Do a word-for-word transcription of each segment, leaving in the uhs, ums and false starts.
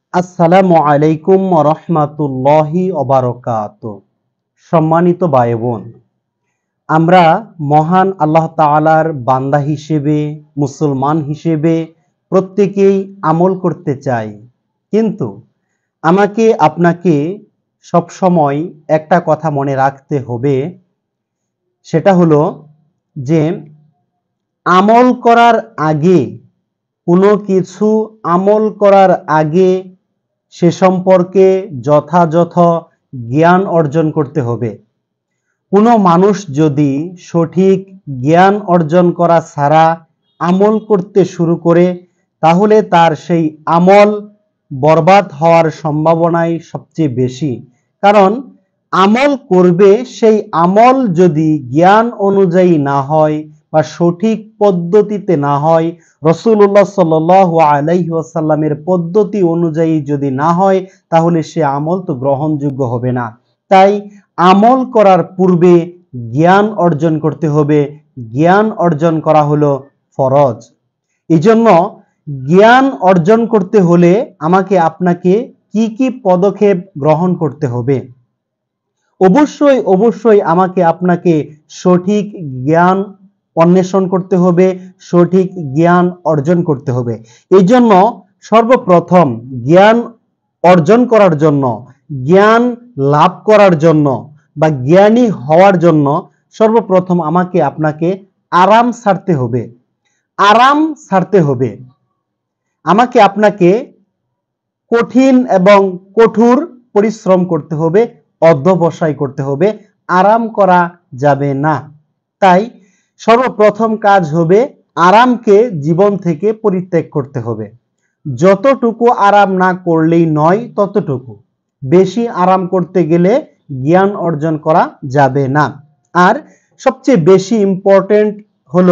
আসসালামু আলাইকুম ওয়া রাহমাতুল্লাহি ওয়া বারাকাতুহু। সম্মানিত ভাই বোন, আমরা মহান আল্লাহ তাআলার বান্দা হিসেবে, মুসলমান হিসেবে প্রত্যেকেই আমল করতে চাই। কিন্তু আমাকে আপনাকে সবসময় একটা কথা মনে রাখতে হবে, সেটা হলো যে আমল করার আগে, কোনো কিছু আমল করার আগে সে সম্পর্কে যথাযথ জ্ঞান অর্জন করতে হবে। কোনো মানুষ যদি সঠিক জ্ঞান অর্জন করা ছাড়া আমল করতে শুরু করে, তাহলে তার সেই আমল বরবাদ হওয়ার সম্ভাবনাই সবচেয়ে বেশি। কারণ আমল করবে, সেই আমল যদি জ্ঞান অনুযায়ী না হয় বা সঠিক পদ্ধতিতে না হয়, রাসূলুল্লাহ সাল্লাল্লাহু আলাইহি ওয়াসাল্লামের পদ্ধতি অনুযায়ী যদি না হয়, তাহলে সে আমল তো গ্রহণযোগ্য হবে না। তাই আমল করার পূর্বে জ্ঞান অর্জন করতে হবে। জ্ঞান অর্জন করা হলো ফরজ। এই জন্য জ্ঞান অর্জন করতে হলে আমাকে আপনাকে কি কি পদক্ষেপ গ্রহণ করতে হবে? অবশ্যই অবশ্যই আমাকে আপনাকে সঠিক জ্ঞান অন্বেষণ করতে হবে, সঠিক জ্ঞান অর্জন করতে হবে। এই জন্য সর্বপ্রথম জ্ঞান অর্জন করার জন্য, জ্ঞান লাভ করার জন্য বা জ্ঞানী হওয়ার জন্য সর্বপ্রথম আমাকে আপনাকে আরাম ছাড়তে হবে। আরাম ছাড়তে হবে। আমাকে আপনাকে কঠিন এবং কঠোর পরিশ্রম করতে হবে, অধ্যবসায় করতে হবে, আরাম করা যাবে না। তাই সর্বপ্রথম কাজ হবে আরামকে জীবন থেকে পরিত্যাগ করতে হবে। যতটুকু আরাম না করলেই নয় ততটুকু। বেশি আরাম করতে গেলে জ্ঞান অর্জন করা যাবে না। আর সবচেয়ে বেশি ইম্পর্টেন্ট হলো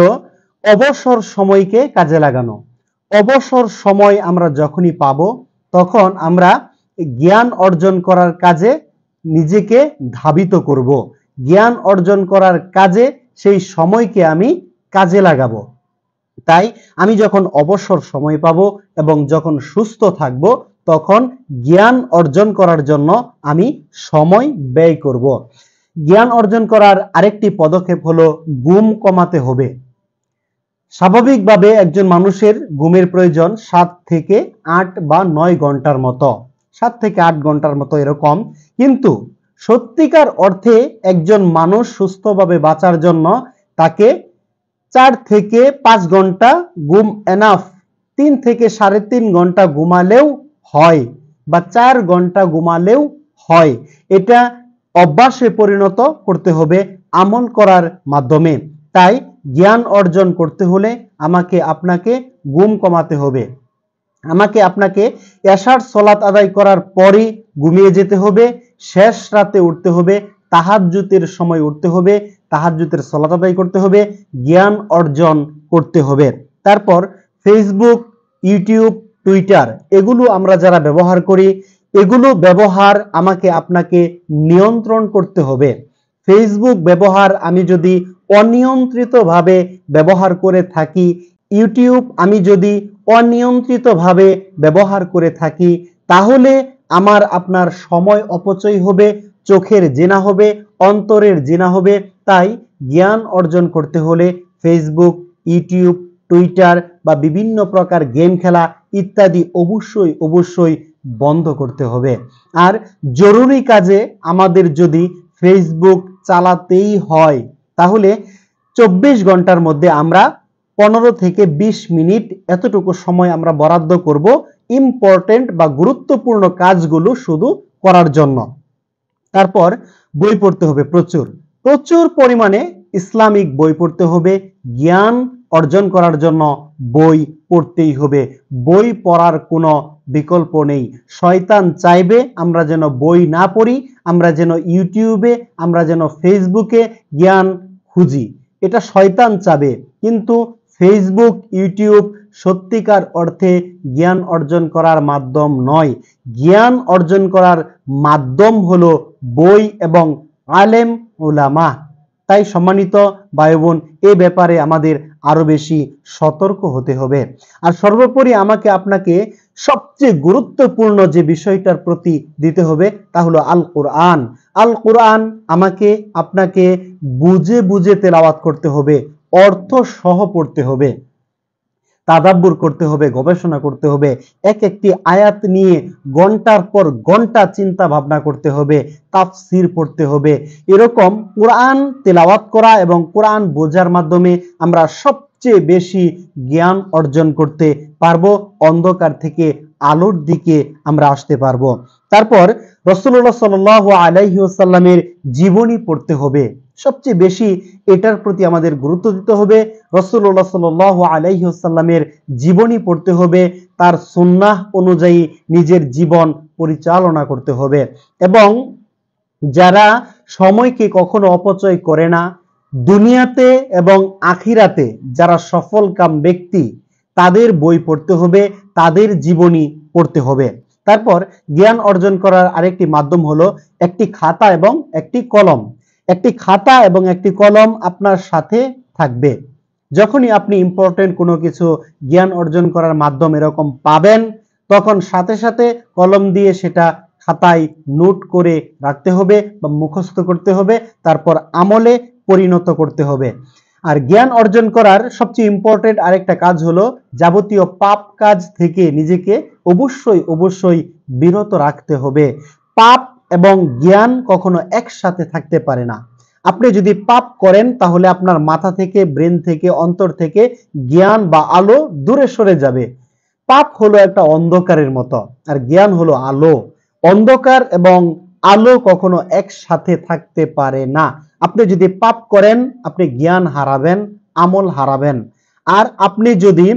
অবসর সময়কে কাজে লাগানো। অবসর সময় আমরা যখনই পাবো, তখন আমরা জ্ঞান অর্জন করার কাজে নিজেকে ধাবিত করব। জ্ঞান অর্জন করার কাজে সেই সময়কে আমি কাজে লাগাবো। তাই আমি যখন অবসর সময় পাবো এবং যখন সুস্থ থাকব, তখন জ্ঞান অর্জন করার জন্য আমি সময় ব্যয় করব। জ্ঞান অর্জন করার আরেকটি পদক্ষেপ হলো ঘুম কমাতে হবে। স্বাভাবিকভাবে একজন মানুষের ঘুমের প্রয়োজন সাত থেকে আট বা নয় ঘন্টার মতো, সাত থেকে আট ঘন্টার মতো এরকম। কিন্তু সত্যিকার অর্থে একজন মানুষ সুস্থভাবে বাঁচার জন্য তাকে চার থেকে পাঁচ ঘন্টা ঘুম এনাফ। তিন থেকে সাড়ে তিন ঘন্টা ঘুমালেও হয় বা চার ঘন্টা ঘুমালেও হয়। এটা অভ্যাসে পরিণত করতে হবে আমল করার মাধ্যমে। তাই জ্ঞান অর্জন করতে হলে আমাকে আপনাকে ঘুম কমাতে হবে। আমাকে আপনাকে এশার সালাত আদায় করার পরই ঘুমিয়ে যেতে হবে। শেষ রাতে উঠতে হবে, তাহাজ্জুদের সময় উঠতে হবে, তাহাজ্জুদের সালাত আদায় করতে হবে, জ্ঞান অর্জন করতে হবে। তারপর ফেসবুক, ইউটিউব, টুইটার এগুলো আমরা যারা ব্যবহার করি, এগুলো ব্যবহার আমাকে আপনাকে নিয়ন্ত্রণ করতে হবে। ফেসবুক ব্যবহার আমি যদি অনিয়ন্ত্রিতভাবে ব্যবহার করে থাকি, ইউটিউব আমি যদি অনিয়ন্ত্রিতভাবে ব্যবহার করে থাকি, তাহলে আমার আপনার সময় অপচয় হবে, চোখের জিনা হবে, অন্তরের জিনা হবে। তাই জ্ঞান অর্জন করতে হলে ফেসবুক, ইউটিউব, টুইটার বা বিভিন্ন প্রকার গেম খেলা ইত্যাদি অবশ্যই অবশ্যই বন্ধ করতে হবে। আর জরুরি কাজে আমাদের যদি ফেসবুক চালাতেই হয়, তাহলে চব্বিশ ঘন্টার মধ্যে আমরা পনেরো থেকে বিশ মিনিট এতটুকু সময় আমরা বরাদ্দ করব ইম্পর্টেন্ট বা গুরুত্বপূর্ণ কাজগুলো শুধু করার জন্য। তারপর বই পড়তে হবে প্রচুর প্রচুর পরিমাণে ইসলামিক বই পড়তে হবে। জ্ঞান অর্জন করার জন্য বই পড়তেই হবে। বই পড়ার কোনো বিকল্প নেই। শয়তান চাইবে আমরা যেন বই না পড়ি, আমরা যেন ইউটিউবে, আমরা যেন ফেসবুকে জ্ঞান খুঁজি। এটা শয়তান চাবে। কিন্তু ফেসবুক, ইউটিউব সত্যিকার অর্থে জ্ঞান অর্জন করার মাধ্যম নয়। জ্ঞান অর্জন করার মাধ্যম হলো বই এবং আলেম উলামা। তাই সম্মানিত ভাই বোন, এ ব্যাপারে আমাদের আরো বেশি সতর্ক হতে হবে। আর সর্বোপরি আমাকে আপনাকে সবচেয়ে গুরুত্বপূর্ণ যে বিষয়টার প্রতি দিতে হবে তা হলো আল কোরআন। আল কোরআন আমাকে আপনাকে বুঝে বুঝে তেলাওয়াত করতে হবে, অর্থ সহ পড়তে হবে, তাদাব্বুর করতে হবে, গবেষণা করতে হবে, এক একটি আয়াত নিয়ে ঘন্টার পর ঘন্টা চিন্তা ভাবনা করতে হবে, তাফসির পড়তে হবে। এরকম কোরআন তেলাওয়াত করা এবং কোরআন বোঝার মাধ্যমে আমরা সবচেয়ে বেশি জ্ঞান অর্জন করতে পারবো, অন্ধকার থেকে আলোর দিকে আমরা আসতে পারবো। তারপর রাসূলুল্লাহ সাল্লাল্লাহু আলাইহি ওয়াসাল্লামের জীবনী পড়তে হবে, সবচেয়ে বেশি এটার প্রতি আমাদের গুরুত্ব দিতে হবে। রাসূলুল্লাহ সাল্লাল্লাহু আলাইহি ওয়াসাল্লামের জীবনী পড়তে হবে, তার সুন্নাহ অনুযায়ী নিজের জীবন পরিচালনা করতে হবে। এবং যারা সময়কে কখনো অপচয় করে না, দুনিয়াতে এবং আখিরাতে যারা সফলকাম ব্যক্তি, তাদের বই পড়তে হবে, তাদের জীবনী পড়তে হবে। তারপর জ্ঞান অর্জন করার আরেকটি মাধ্যম হলো একটি খাতা এবং একটি কলম। একটি খাতা এবং একটি কলম আপনার সাথে থাকবে। যখনই আপনি ইম্পর্টেন্ট কোনো কিছু জ্ঞান অর্জন করার মাধ্যম এরকম পাবেন, তখন সাথে সাথে কলম দিয়ে সেটা খাতায় নোট করে রাখতে হবে বা মুখস্থ করতে হবে, তারপর আমলে পরিণত করতে হবে। আর জ্ঞান অর্জন করার সবচেয়ে ইম্পর্টেন্ট আরেকটা কাজ হলো যাবতীয় পাপ কাজ থেকে নিজেকে অবশ্যই অবশ্যই বিরত রাখতে হবে। পাপ এবং জ্ঞান কখনো একসাথে থাকতে পারে না। আপনি যদি পাপ করেন তাহলে আপনার মাথা থেকে, ব্রেন থেকে, অন্তর থেকে জ্ঞান বা আলো দূরে সরে যাবে। পাপ হলো একটা অন্ধকারের মতো, আর জ্ঞান হলো আলো। অন্ধকার এবং আলো কখনো একসাথে থাকতে পারে না। আপনি যদি পাপ করেন, আপনি জ্ঞান হারাবেন, আমল হারাবেন। আর আপনি যদি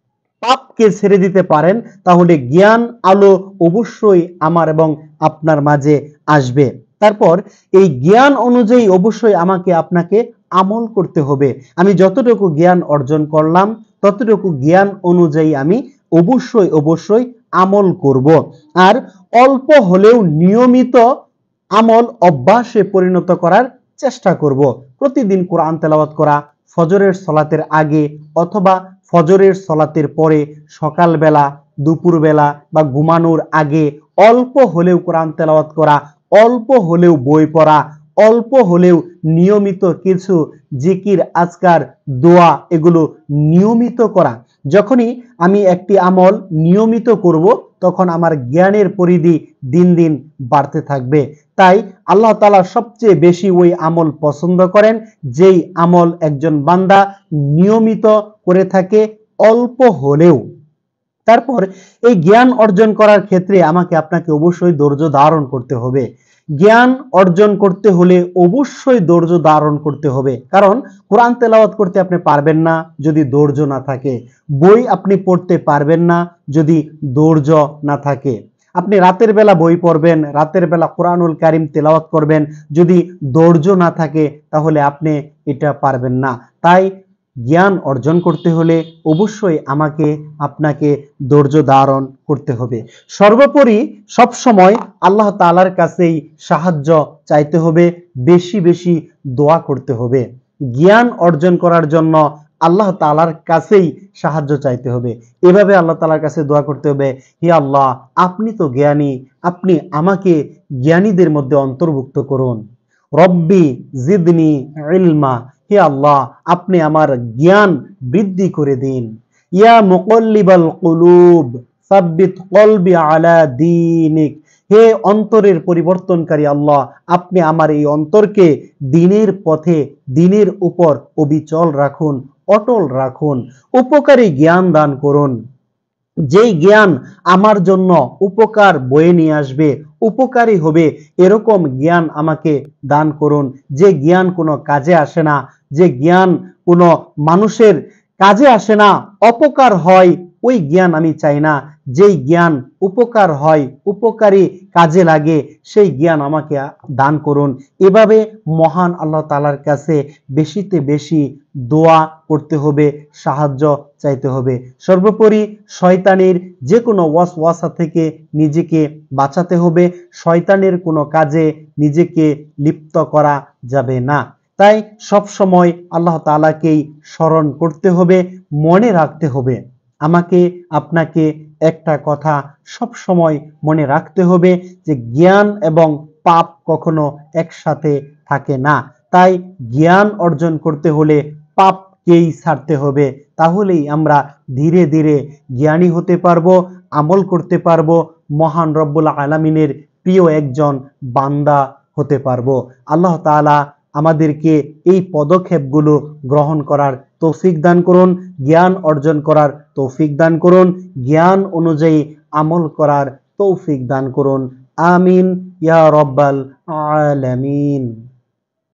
পাপকে ছেড়ে দিতে পারেন, তাহলে জ্ঞান আলো অবশ্যই আমার এবং আপনার মাঝে আসবে। তারপর এই জ্ঞান অনুযায়ী অবশ্যই আমাকে আপনাকে আমল করতে হবে। আমি যতটুকু জ্ঞান অর্জন করলাম, ততটুকু জ্ঞান অনুযায়ী আমি অবশ্যই অবশ্যই আমল করব। আর অল্প হলেও নিয়মিত আমল অভ্যাসে পরিণত করার চেষ্টা করব। প্রতিদিন কোরআন তেলাওয়াত করা, ফজরের সলাতের আগে অথবা ফজরের সলাতের পরে, সকালবেলা, দুপুরবেলা বা ঘুমানোর আগে অল্প হলেও কোরআন তেলাওয়াত করা, অল্প হলেও বই পড়া, অল্প হলেও নিয়মিত কিছু জিকির, আজকার, দোয়া এগুলো নিয়মিত করা। যখনই আমি একটি আমল নিয়মিত করব, তখন আমার জ্ঞানের পরিধি দিন দিন বাড়তে থাকবে। তাই আল্লাহ তাআলা সবচেয়ে বেশি ওই আমল পছন্দ করেন যেই আমল একজন বান্দা নিয়মিত করে থাকে, অল্প হলেও। তারপর এই জ্ঞান অর্জন করার ক্ষেত্রে আমাকে আপনাকে অবশ্যই ধৈর্য ধারণ করতে হবে। জ্ঞান অর্জন করতে হলে অবশ্যই ধৈর্য ধারণ করতে হবে, কারণ কোরআন তেলাওয়াত করতে আপনি পারবেন না যদি ধৈর্য না থাকে। বই আপনি পড়তে পারবেন না যদি ধৈর্য না থাকে। আপনি রাতের বেলা বই পড়বেন, রাতের বেলা কোরআনুল কারীম তেলাওয়াত করবেন, যদি ধৈর্য না থাকে তাহলে আপনি এটা পারবেন না। তাই জ্ঞান অর্জন করতে হলে অবশ্যই আমাকে আপনাকে ধৈর্য ধারণ করতে হবে। সর্বোপরি সব সময় আল্লাহ তাআলার কাছেই সাহায্য চাইতে হবে, বেশি বেশি দোয়া করতে হবে। জ্ঞান অর্জন করার জন্য আল্লাহ তাআলার কাছেই সাহায্য চাইতে হবে। এভাবে আল্লাহ তাআলার কাছে দোয়া করতে হবে, হে আল্লাহ, আপনি তো জ্ঞানী, আপনি আমাকে জ্ঞানীদের মধ্যে অন্তর্ভুক্ত করুন। রব্বি জিদনি ইলমা, হে আল্লাহ, আপনি আমার জ্ঞান বৃদ্ধি করে দিন। ইয়া মুকাল্লিবাল কুলুব সাব্বিত কলবি আলা দীনিক, হে অন্তরের পরিবর্তনকারী আল্লাহ, আপনি আমার এই অন্তরকে দ্বীনের পথে, দ্বীনের উপর অবিচল রাখুন, অটল রাখুন। উপকারী জ্ঞান দান করুন, যেই জ্ঞান আমার জন্য উপকার বয়ে নিয়ে আসবে, উপকারী হবে, এরকম জ্ঞান আমাকে দান করুন। যে জ্ঞান কোনো কাজে আসে না, যে জ্ঞান কোনো মানুষের কাজে আসে না, অপকার হয়, ওই জ্ঞান আমি চাই না। যেই জ্ঞান উপকার হয়, উপকারী কাজে লাগে, সেই জ্ঞান আমাকে দান করুন। এভাবে মহান আল্লাহ তাআলার কাছে বেশিতে বেশি দোয়া করতে হবে, সাহায্য চাইতে হবে। সর্বোপরি শয়তানের যে কোনো ওয়াসওয়াসা থেকে নিজেকে বাঁচাতে হবে। শয়তানের কোনো কাজে নিজেকে লিপ্ত করা যাবে না। তাই সব সময় আল্লাহ তাআলাকেই স্মরণ করতে হবে, মনে রাখতে হবে। আমাকে আপনাকে একটা কথা সব সময় মনে রাখতে হবে যে জ্ঞান এবং পাপ কখনো একসাথে থাকে না। তাই জ্ঞান অর্জন করতে হলে পাপকেই ছাড়তে হবে, তাহলেই আমরা ধীরে ধীরে জ্ঞানী হতে পারবো, আমল করতে পারবো, মহান রব্বুল আলামিনের প্রিয় একজন বান্দা হতে পারবো। আল্লাহ তাআলা আমাদেরকে এই পদক্ষেপগুলো গ্রহণ করার তৌফিক দান করুন, জ্ঞান অর্জন করার তৌফিক দান করুন, জ্ঞান অনুযায়ী আমল করার তৌফিক দান করুন। আমিন ইয়া রব্বাল আলামিন।